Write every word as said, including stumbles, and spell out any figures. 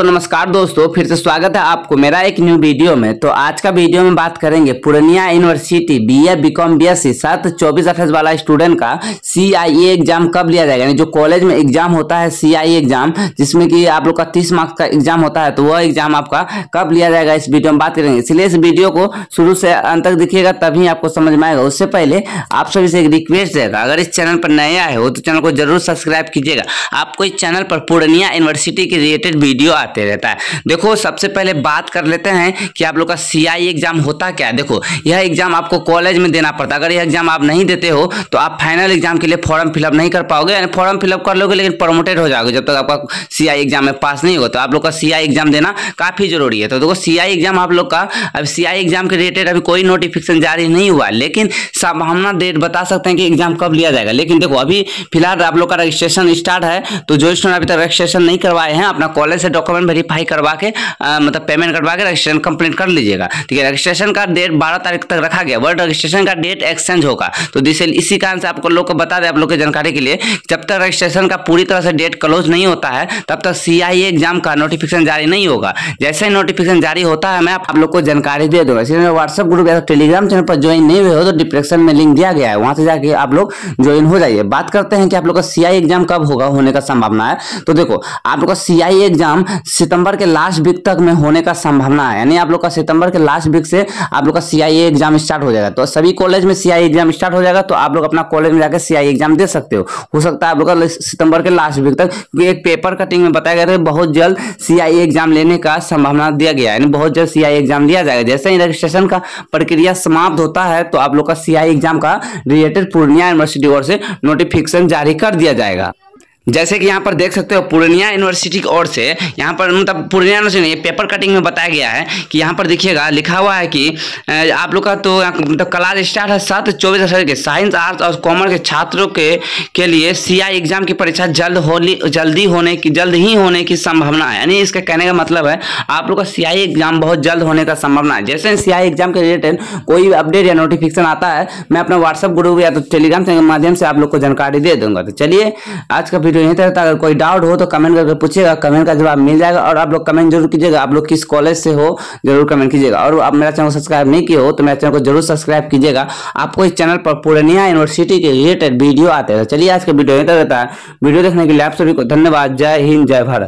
तो नमस्कार दोस्तों, फिर से स्वागत है आपको मेरा एक न्यू वीडियो में। तो आज का वीडियो में बात करेंगे Purnia university BA BCom BSc सात चौबीस अट्ठाईस वाला स्टूडेंट का सीआईए एग्जाम कब लिया जाएगा। यानी जो कॉलेज में एग्जाम होता है सीआईए एग्जाम, जिसमें कि आप लोग का तीस मार्क्स का एग्जाम होता है, तो वह एग्जाम आपका कब लिया जाएगा इस वीडियो में बात करेंगे। इसलिए इस वीडियो को शुरू से अंत तक देखिएगा, तभी आपको समझ में आएगा। उससे पहले आप सभी से एक रिक्वेस्ट रहेगा, अगर इस चैनल पर नए आए हो तो चैनल को जरूर सब्सक्राइब कीजिएगा। आपको इस चैनल पर पूर्णिया यूनिवर्सिटी के रिलेटेड वीडियो आते रहता है। देखो, सबसे पहले बात कर लेते हैं कि आप लोग का सीआईए एग्जाम होता क्या है। देखो, यह एग्जाम आपको कॉलेज में देना पड़ता है। अगर यह एग्जाम आप नहीं देते हो तो आप फाइनल एग्जाम के लिए फॉर्म फिलअप नहीं कर पाओगे। यानी फॉर्म फिलअप कर लोगे लेकिन प्रमोटेड हो जाओगे जब तक आपका सीआईए एग्जाम में पास नहीं होगा। तो आप लोग का सीआईए एग्जाम देना काफी जरूरी है। तो देखो, सीआईए एग्जाम आप लोग का, अब सीआईए एग्जाम के रिलेटेड अभी कोई नोटिफिकेशन जारी नहीं हुआ, लेकिन संभावना डेट बता सकते हैं कि एग्जाम कब लिया जाएगा। लेकिन देखो, अभी फिलहाल आप लोग का रजिस्ट्रेशन स्टार्ट है, तो जो स्टूडेंट अभी तक रजिस्ट्रेशन नहीं करवाए हैं, अपना कॉलेज से डॉक्यूमेंट वेरीफाई करवा के आ, मतलब पेमेंट करवा के रजिस्ट्रेशन कंप्लीट कर लीजिएगा। ठीक है, रजिस्ट्रेशन का डेट बारह तारीख तक रखा गया, बट रजिस्ट्रेशन का डेट एक्सचेंज होगा। तो इसी कारण से आपको लोग को बता दें, आप लोग की जानकारी के लिए, जब तक रजिस्ट्रेशन का पूरी तरह से डेट क्लोज नहीं होता है तब तक सीआईए एग्जाम का नोटिफिकेशन जारी नहीं होगा। जैसे ही नोटिफिकेशन जारी होता है मैं आप लोग को जानकारी दे दूंगा। इसलिए व्हाट्सएप ग्रुप या टेलीग्राम चैनल पर ज्वाइन नहीं हुए हो तो डिस्क्रिप्शन में लिंक दिया गया है, वहां से जाके आप लोग ज्वाइन हो जाइए। बात करते हैं कि आप लोग का सीआईए एग्जाम कब होगा, होने का संभावना है। तो देखो, आप लोग का सीआईए एग्जाम सितंबर के लास्ट वीक तक में होने का संभावना है। यानी आप लोग का सितंबर के लास्ट वीक से आप लोग का सीआईए एग्जाम स्टार्ट हो जाएगा। तो सभी कॉलेज में सीआईए एग्जाम स्टार्ट हो जाएगा, तो आप लोग अपना कॉलेज में जाकर सीआईए एग्जाम दे सकते हो। हो सकता है आप लोग का सितंबर के लास्ट वीक तक, क्योंकि एक पेपर कटिंग में बताया गया था बहुत जल्द सीआईए एग्जाम लेने का संभावना दिया गया है। यानी बहुत जल्द सीआईए एग्जाम लिया जाएगा। जैसे ही रजिस्ट्रेशन का प्रक्रिया समाप्त होता है तो आप लोग का सीआईए एग्जाम का रिलेटेड पूर्णिया यूनिवर्सिटी ओर से नोटिफिकेशन जारी कर दिया जाएगा। जैसे कि यहाँ पर देख सकते हो, पूर्णिया यूनिवर्सिटी की ओर से यहाँ पर, मतलब पूर्णिया यूनिवर्सिटी नहीं, पेपर कटिंग में बताया गया है कि यहाँ पर देखिएगा लिखा हुआ है कि आप लोग का तो मतलब क्लास स्टार्ट है सात चौबीस अठारह के साइंस आर्ट्स और कॉमर्स के छात्रों के के लिए सीआईए एग्जाम की परीक्षा जल्द होली जल्दी होने की जल्द ही होने की संभावना है। यानी इसका कहने का मतलब है आप लोग का सीआईए एग्जाम बहुत जल्द होने का संभावना है। जैसे सीआईए एग्जाम के रिलेटेड कोई भी अपडेट या नोटिफिकेशन आता है, मैं अपना व्हाट्सएप ग्रुप या तो टेलीग्राम के माध्यम से आप लोग को जानकारी दे दूंगा। तो चलिए, आज का वीडियो यहीं तक था। अगर कोई डाउट हो तो कमेंट करके पूछिएगा, कमेंट का जवाब मिल जाएगा। और आप लोग कमेंट जरूर कीजिएगा, आप लोग किस कॉलेज से हो जरूर कमेंट कीजिएगा। और आप मेरा चैनल सब्सक्राइब नहीं किए हो तो मेरे चैनल को जरूर सब्सक्राइब कीजिएगा। आपको इस चैनल पर पूर्णिया यूनिवर्सिटी के रिलेटेड वीडियो आते हैं। चलिए, आज का वीडियो यहीं तक रहता है। वीडियो देखने के लिए आप सभी को धन्यवाद। जय हिंद, जय भारत।